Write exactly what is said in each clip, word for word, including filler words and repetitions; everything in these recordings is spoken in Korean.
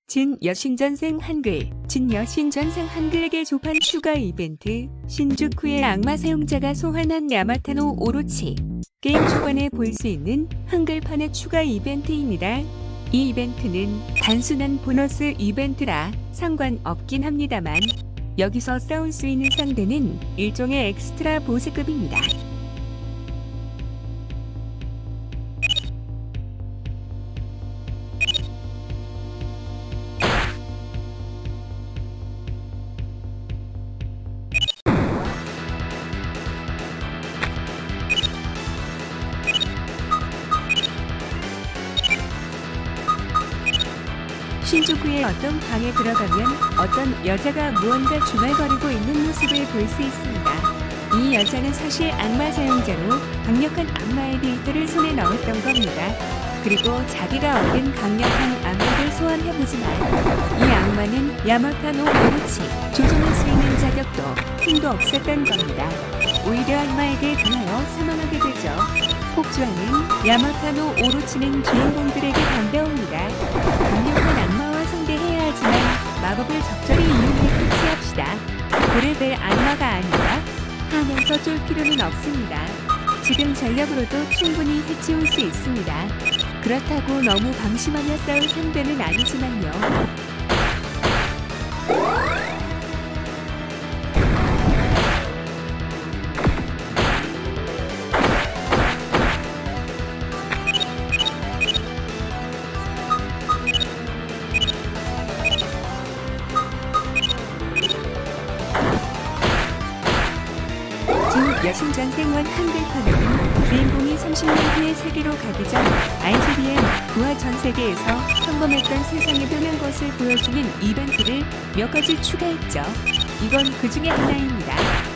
진 여신전생 한글, 진 여신전생 한글 개조판 추가 이벤트, 신주쿠의 악마 사용자가 소환한 야마타노 오로치. 게임 초반에 볼 수 있는 한글판의 추가 이벤트입니다. 이 이벤트는 단순한 보너스 이벤트라 상관없긴 합니다만 여기서 싸울 수 있는 상대는 일종의 엑스트라 보스급입니다. 신주쿠의 어떤 방에 들어가면 어떤 여자가 무언가 중얼거리고 있는 모습을 볼 수 있습니다. 이 여자는 사실 악마 사용자로 강력한 악마의 데이터를 손에 넣었던 겁니다. 그리고 자기가 얻은 강력한 악마를 소환해보지만 이 악마는 야마타노 오로치, 조종할 수 있는 자격도 힘도 없었던 겁니다. 오히려 악마에게 당하여 사망하게 되죠. 폭주하는 야마타노 오로치는 주인공들에게 반가웁니다. 강력한 악마와 상대해야 하지만 마법을 적절히 이용해 캐치합시다. 고레벨 악마가 아니라 하면서 쫄 필요는 없습니다. 지금 전력으로도 충분히 해치울 수 있습니다. 그렇다고 너무 방심하며 싸울 상대는 아니지만요. 여신전생원 한글판에는 주인공이 삼십 년 후의 세계로 가기 전 아이씨비엠 부하 전 세계에서 평범했던 세상에 변한 것을 보여주는 이벤트를 몇 가지 추가했죠. 이건 그 중에 하나입니다.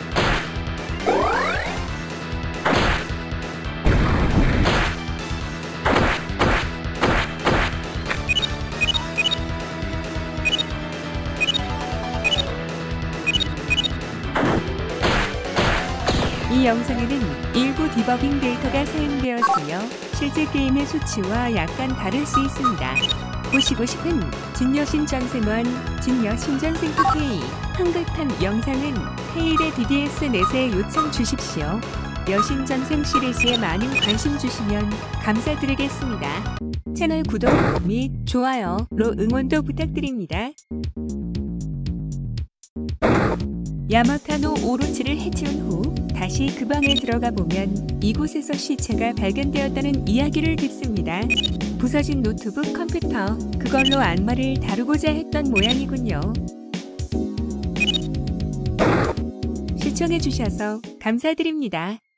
이 영상에는 일부 디버깅 데이터가 사용되었으며 실제 게임의 수치와 약간 다를 수 있습니다. 보시고 싶은 진여신전생원, 진여신전생 투케이 한글판 영상은 페일의 디디에스 넷에 요청 주십시오. 여신전생 시리즈에 많은 관심 주시면 감사드리겠습니다. 채널 구독 및 좋아요로 응원도 부탁드립니다. 야마타노 오로치를 해치운 후 다시 그 방에 들어가 보면 이곳에서 시체가 발견되었다는 이야기를 듣습니다. 부서진 노트북 컴퓨터, 그걸로 악마를 다루고자 했던 모양이군요. 시청해주셔서 감사드립니다.